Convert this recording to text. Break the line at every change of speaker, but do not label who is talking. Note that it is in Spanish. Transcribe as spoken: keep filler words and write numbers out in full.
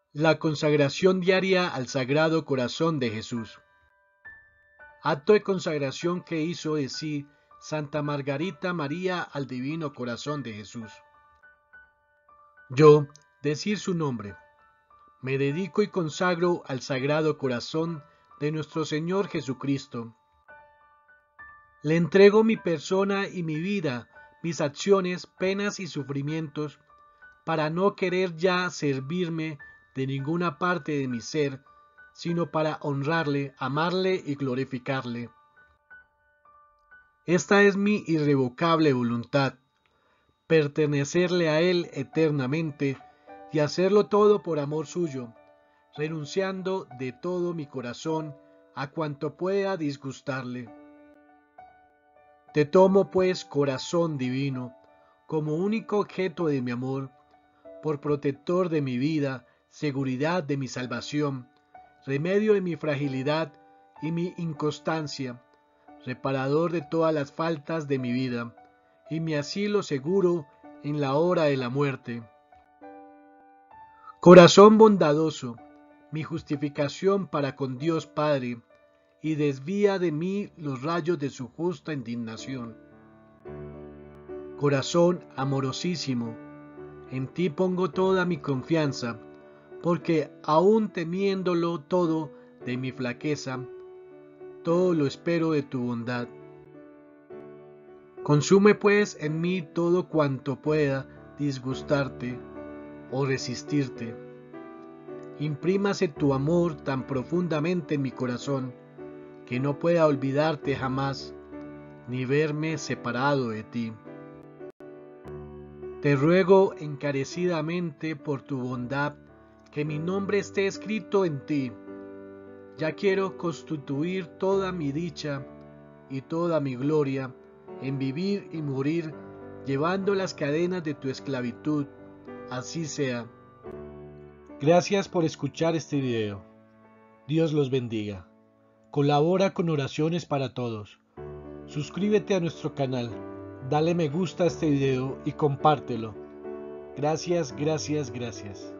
La consagración diaria al Sagrado Corazón de Jesús. Acto de consagración que hizo de sí Santa Margarita María al Divino Corazón de Jesús. Yo, decir su nombre, me dedico y consagro al Sagrado Corazón de nuestro Señor Jesucristo. Le entrego mi persona y mi vida, mis acciones, penas y sufrimientos, para no querer ya servirme de ninguna parte de mi ser, sino para honrarle, amarle y glorificarle. Esta es mi irrevocable voluntad, pertenecerle a Él eternamente y hacerlo todo por amor suyo, renunciando de todo mi corazón a cuanto pueda disgustarle. Te tomo, pues, corazón divino, como único objeto de mi amor, por protector de mi vida, seguridad de mi salvación, remedio de mi fragilidad y mi inconstancia, reparador de todas las faltas de mi vida, y mi asilo seguro en la hora de la muerte. Corazón bondadoso, mi justificación para con Dios Padre, y desvía de mí los rayos de su justa indignación. Corazón amorosísimo, en ti pongo toda mi confianza, porque aun temiéndolo todo de mi flaqueza, todo lo espero de tu bondad. Consume pues en mí todo cuanto pueda disgustarte o resistirte. Imprímase tu amor tan profundamente en mi corazón, que no pueda olvidarte jamás, ni verme separado de ti. Te ruego encarecidamente por tu bondad, que mi nombre esté escrito en ti. Ya quiero constituir toda mi dicha y toda mi gloria en vivir y morir, llevando las cadenas de tu esclavitud. Así sea. Gracias por escuchar este video. Dios los bendiga. Colabora con oraciones para todos. Suscríbete a nuestro canal, dale me gusta a este video y compártelo. Gracias, gracias, gracias.